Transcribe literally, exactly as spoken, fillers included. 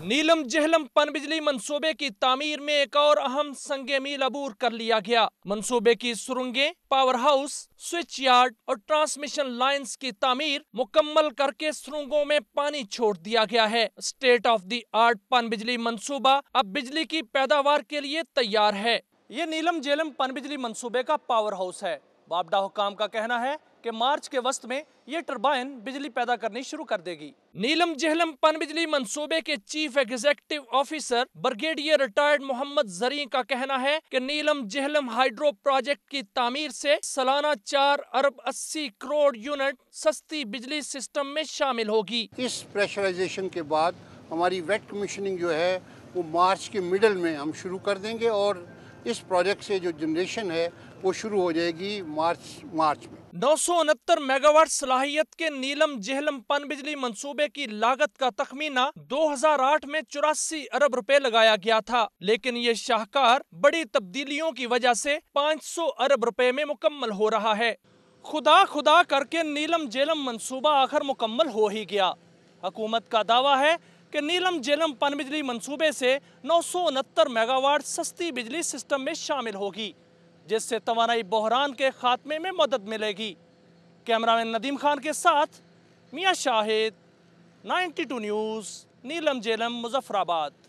नीलम जहलम पनबिजली मंसूबे की तामीर में एक और अहम संगे मील अबूर कर लिया गया। मंसूबे की सुरंगें, पावर हाउस, स्विच यार्ड और ट्रांसमिशन लाइंस की तामीर मुकम्मल करके सुरंगों में पानी छोड़ दिया गया है। स्टेट ऑफ द आर्ट पनबिजली मंसूबा अब बिजली की पैदावार के लिए तैयार है। ये नीलम जहलम पनबिजली मंसूबे का पावर हाउस है। बाबडा हुकाम का कहना है कि मार्च के वस्त में ये टरबाइन बिजली पैदा करनी शुरू कर देगी। नीलम जहलम पनबिजली मंसूबे के chief executive officer brigadier retired Mohammad Zari का कहना है कि नीलम जहलम हाइड्रो प्रोजेक्ट की तामीर से सालाना चार अरब अस्सी करोड़ यूनिट सस्ती बिजली सिस्टम में शामिल होगी। इस प्रेशराइजेशन के बाद हमारी वेट कमीशनिंग जो है वो मार्च के मिडल में हम शुरू कर देंगे और इस प्रोजेक्ट से जो जनरेशन है वो शुरू हो जाएगी मार्च मार्च में। नौ सौ उनहत्तर मेगावाट सलाहियत के नीलम जहलम पनबिजली मंसूबे की लागत का तखमीना दो हज़ार आठ में चौरासी अरब रुपए लगाया गया था, लेकिन ये शाहकार बड़ी तब्दीलियों की वजह से पाँच सौ अरब रुपए में मुकम्मल हो रहा है। खुदा खुदा करके नीलम जहलम मंसूबा आखिर मुकम्मल हो ही गया। हुकूमत का दावा है कि नीलम जहलम पनबिजली मंसूबे से नौ सौ उनहत्तर मेगावाट सस्ती बिजली सिस्टम में शामिल होगी, जिससे तवानाई बहरान के खात्मे में मदद मिलेगी। कैमरामैन नदीम खान के साथ मियां शाहिद, बानवे न्यूज़, नीलम जहलम, मुजफ्फराबाद।